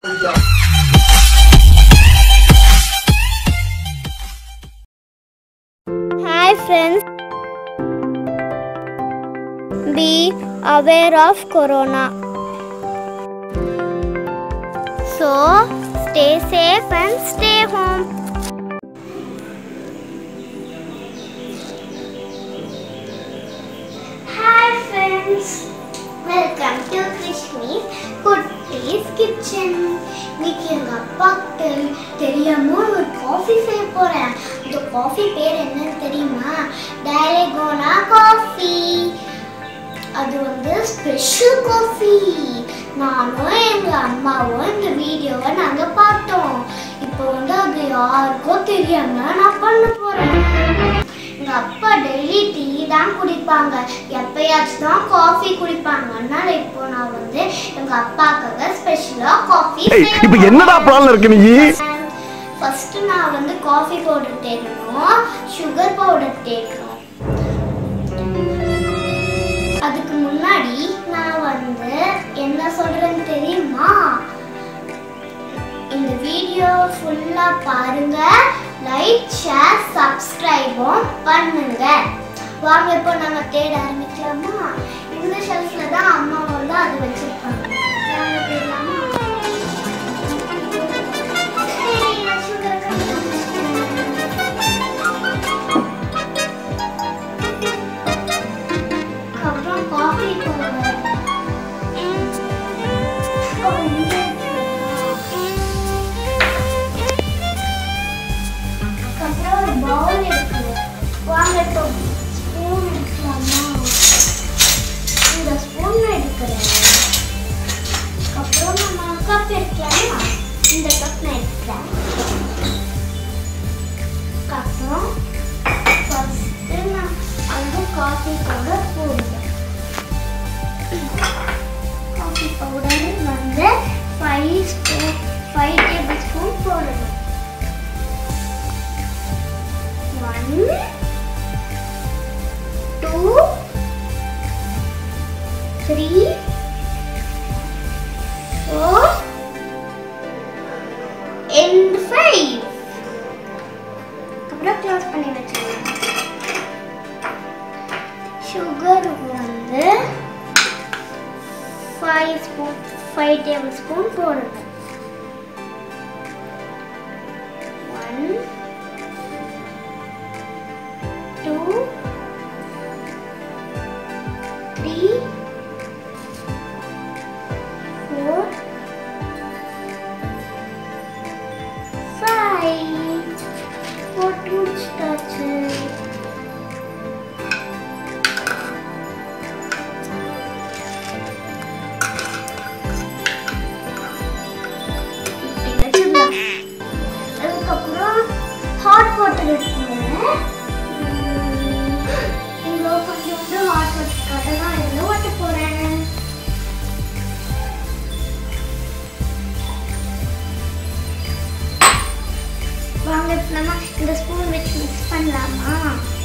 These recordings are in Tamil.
Hi friends, be aware of corona. So stay safe and stay home. Hi friends, welcome to Krishni's Kutti's Kitchen. இன்னைக்கு எங்க அப்பாக்கு தெரியாம ஒரு காஃபி செய்ய போறேன். இந்த காஃபி பேர் என்னன்னு தெரியுமா? Dalgona coffee. அது வந்து ஸ்பெஷல் காஃபி. நானும் எங்க அம்மாவும் இந்த வீடியோவை நாங்க பார்த்தோம். இப்போ வந்து அது யாருக்கும் தெரியாம நான் பண்ண போறேன். எங்க அப்பா டெய்லி டீ தான் குடிப்பாங்க, எப்பயாச்சும் தான் காஃபி குடிப்பாங்க. அதனால இப்போ நான் வந்து எங்க அப்பாக்காக ஸ்பெஷலா காஃபி இப்போ என்னடா பிளான்ல இருக்கு நீ? ஃபர்ஸ்ட் நான் வந்து காஃபி பவுடர் தேக்கணும், சுகர் பவுடர் தேக்கணும். அதுக்கு முன்னாடி நான் வந்து என்ன சொல்றேன்னு தெரியுமா? இந்த வீடியோ ஃபுல்லா பாருங்க, லைக் ஷேர் சப்ஸ்கிரைபும் பண்ணுங்க. வாங்க இப்போ நம்ம தேட ஆரம்பிக்கலாமா? இந்த ஷெல்ஃப்ல தான் அம்மா வந்து அது வச்சிருப்பாங்க. நாங்க தேடலாமா? அப்புறம் காஃபி பவுடர், அப்புறம் ஒரு பவுல் இருக்குது. வாங்க இப்போ ஸ்பூன் எடுக்கலாமா? இந்த ஸ்பூன் எடுக்கிறேன். அப்புறம் நம்ம கப் எடுக்கலாமா? இந்த கப் நான் எடுக்கிறேன். அப்புறம் ஃபர்ஸ்ட் நான் வந்து காஃபி பவுடர் போடுவேன். காஃபி பவுடர் வந்து 5 டேபிள் ஸ்பூன் போடணும். 1 2 3 4 and 5. அப்புறம் க்ளோஸ் பண்ணி வச்சிடலாம். சுகர் வந்து 5 டேபிள் ஸ்பூன் போடணும். 1 2 3 4 5 போட்டு முடிச்சிட்டாச்சு. அதுக்கப்புறம் ஹாட் வாட்டர் எடுத்துக்கிறேன். இவ்வளோ கொஞ்சோண்டு ஹாட் வாட்டருக்காக தான் இதில் ஓட்ட போகிறேன். வாங்க நம்ம இந்த ஸ்பூன் வச்சு மிக்ஸ் பண்ணலாமா?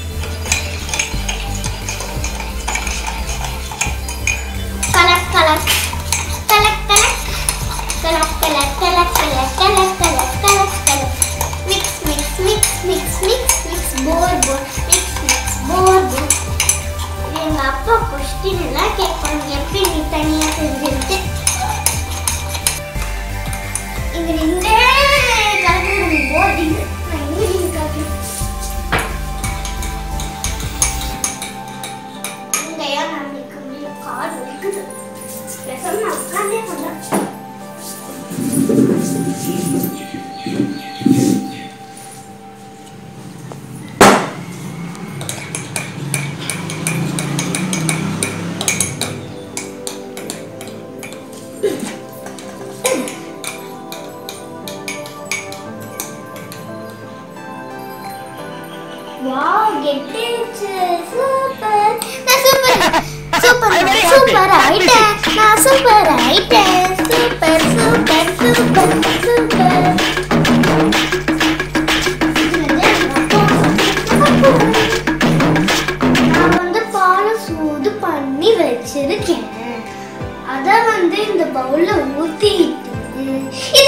Colour colour colour colour colour colour colour colour colour colour colour colour mix mix mix mix mix mix pour pour mix mix pour pour. எங்க அப்பா கொஸ்டின் எல்லாம் கேட்பாங்க, எப்படி நீ தனியா செஞ்சுட்டு இங்க நின்று கலந்து போர்டிங் நான் இங்கே காட்டுறேன். இங்கயா நான் நிற்க முடியல, கால் வலிக்குது. பேசாம நான் உட்காந்தே பண்ணேன். Wow, get it! Super! Super! Super item! Nah, super item! Super! Super! Super! Super! நான் வந்து பாலை சூடு பண்ணி வச்சிருக்கேன். அத வந்து இந்த பவுல்ல ஊத்திட்டு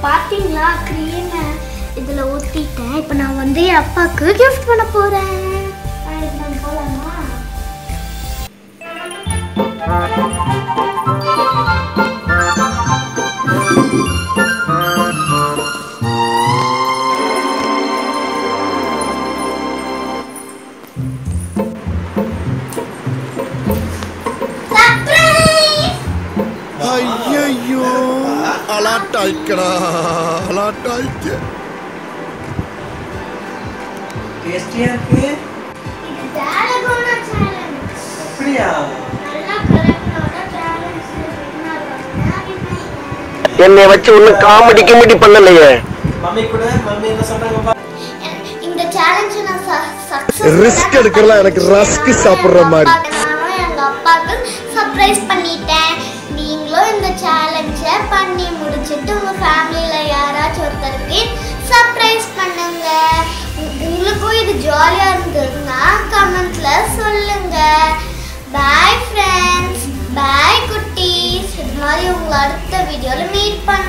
பாத்தீங்களா க்ரீம் இதுல ஊத்திட்டேன். இப்போ நான் வந்து என் அப்பாவுக்கு கிஃப்ட் பண்ண போறேன். நான் போலாமா? ஐயோ அலாட்டாய்க்கடா அலாட்டாய்க்க. டேஸ்டியா இருக்கு. இது டால்கோனா சேலஞ்ச். அப்படியா? நல்லா கரெக்ட்டோட சேலஞ்ச் என்னை வச்சு ஒன்னும் காமெடி பண்ணலையே. மம்மி கூட மம்மி என்ன சொல்றாங்க? இந்த சேலஞ்ச் நான் சக்சஸ் ரிஸ்க் எடுக்கலாம். எனக்கு ரஸ்க் சாப்பிடுற மாதிரி நானும் எங்க அப்பாவுக்கு சர்ப்ரைஸ் பண்ணிட்டேன். நீங்களும் இந்த சேலஞ்சை பண்ணி முடிச்சிட்டு உங்க ஃபேமிலியில யாராச்சும் ஒருத்தருக்கு சர்ப்ரைஸ் பண்ணுங்க. உங்களுக்கும் இது ஜாலியா இருந்ததுன்னா கமெண்ட்ல சொல்லுங்க. பாய் ஃப்ரெண்ட்ஸ், பாய் குட்டீஸ். இது மாதிரி உங்களை அடுத்த வீடியோல மீட் பண்ண